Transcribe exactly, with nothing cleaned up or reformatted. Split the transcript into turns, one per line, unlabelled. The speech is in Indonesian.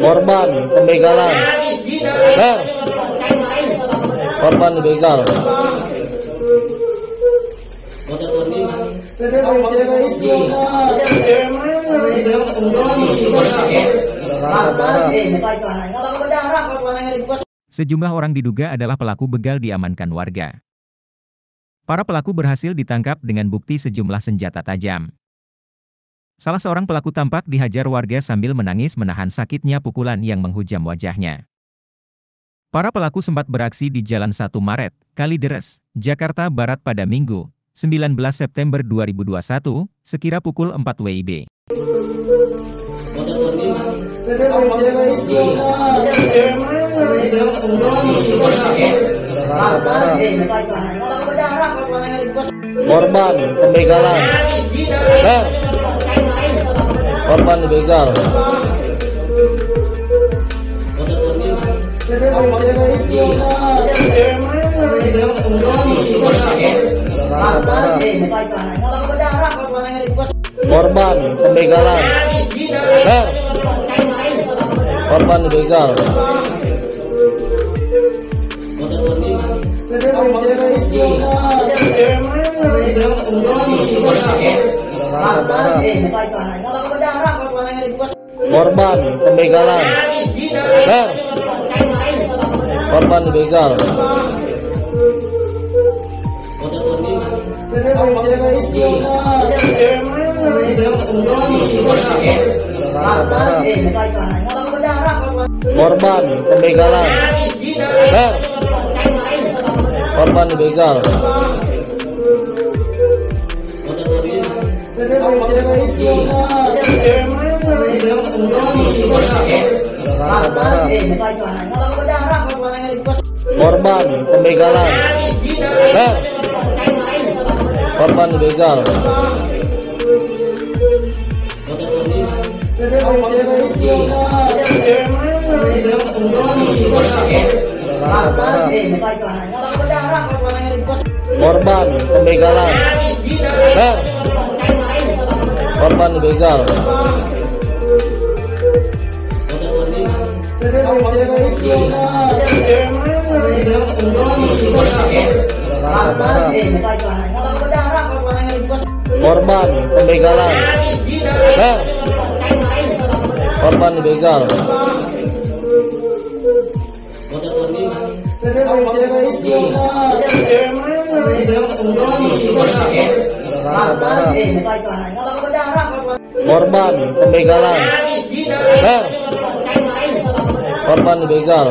Korban pembegalan. Ler. Korban dibegal.
Sejumlah orang diduga adalah pelaku begal diamankan warga. Para pelaku berhasil ditangkap dengan bukti sejumlah senjata tajam. Salah seorang pelaku tampak dihajar warga sambil menangis menahan sakitnya pukulan yang menghujam wajahnya. Para pelaku sempat beraksi di Jalan satu Maret, Kalideres, Jakarta Barat pada Minggu, sembilan belas September dua ribu dua puluh satu, sekira pukul empat W I B.
Korban pembegalan. Ler. Korban dibegal. Korban pembegalan. Ler. Korban dibegal. Korban pembegalan. Ler. Korban dibegal. Korban pembegalan. Ler. Korban dibegal. Korban pembegalan. Ler. Korban dibegal. Korban pembegalan. Ler. Korban dibegal. Korban pembegalan. Ler. Korban dibegal. Korban pembegalan. Ler. Korban dibegal.